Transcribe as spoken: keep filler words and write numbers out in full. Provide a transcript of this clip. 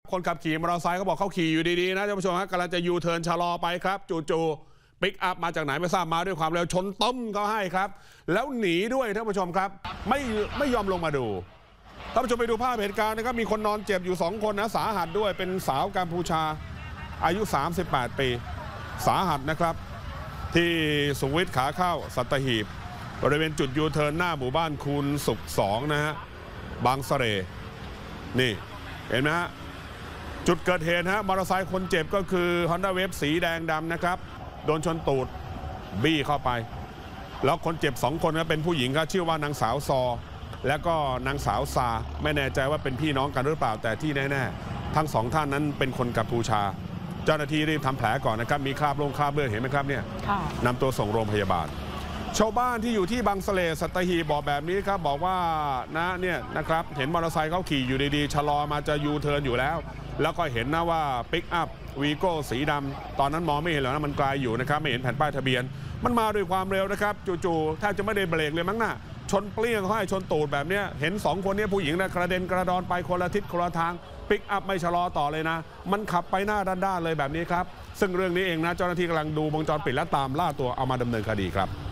คนขับขี่มอเตอร์ไซค์เขาบอกเขาขี่อยู่ดีๆนะท่านผู้ชมฮะกำลังจะยูเทิร์นชะลอไปครับจู่ๆปิกอัพมาจากไหนไม่ทราบมาด้วยความเร็วชนต้มเขาให้ครับแล้วหนีด้วยท่านผู้ชมครับไม่ไม่ยอมลงมาดูท่านผู้ชมไปดูภาพเหตุการณ์นะครับมีคนนอนเจ็บอยู่สองคนนะสาหัสด้วยเป็นสาวกัมพูชาอายุสามสิบแปดปีสาหัสนะครับที่สุขุมวิทขาเข้าสัตหีบบริเวณจุดยูเทิร์นหน้าหมู่บ้านคูนสุขสองนะฮะบางสะเรนี่เห็นไหมฮะจุดเกิดเหตุฮะมอเตอร์ไซค์คนเจ็บก็คือ Honda Wave สีแดงดำนะครับโดนชนตูดบี้เข้าไปแล้วคนเจ็บสองคนก็เป็นผู้หญิงครับชื่อว่านางสาวซอแล้วก็นางสาวซาไม่แน่ใจว่าเป็นพี่น้องกันหรือเปล่าแต่ที่แน่ๆทั้งสองท่านนั้นเป็นคนกัมพูชาเจ้าหน้าที่รีบทำแผลก่อนนะครับมีคราบลงคราบเลือดเห็นไหมครับเนี่ยนำตัวส่งโรงพยาบาลชาวบ้านที่อยู่ที่บางสะเลสัตหีบบอกแบบนี้ครับบอกว่านะเนี่ยนะครับเห็นมอเตอร์ไซค์เขาขี่อยู่ดีๆชะลอมาจะยูเทิร์นอยู่แล้วแล้วก็เห็นนะว่าปิกอัพวีโก้สีดำตอนนั้นมองไม่เห็นหรอกนะมันไกลอยู่นะครับไม่เห็นแผ่นป้ายทะเบียนมันมาด้วยความเร็วนะครับจู่ๆแทบจะไม่ได้เบรกเลยมั้งน่ะชนเปรี้ยงเขาให้ชนตูดแบบนี้เห็นสองคนนี้ผู้หญิงนะกระเด็นกระดอนไปคนละทิศคนละทางปิกอัพไม่ชะลอต่อเลยนะมันขับไปหน้าด้านๆเลยแบบนี้ครับซึ่งเรื่องนี้เองนะเจ้าหน้าที่กำลังดูวงจรปิดและตามล่าตัวเอามาดำเนินคดีครับ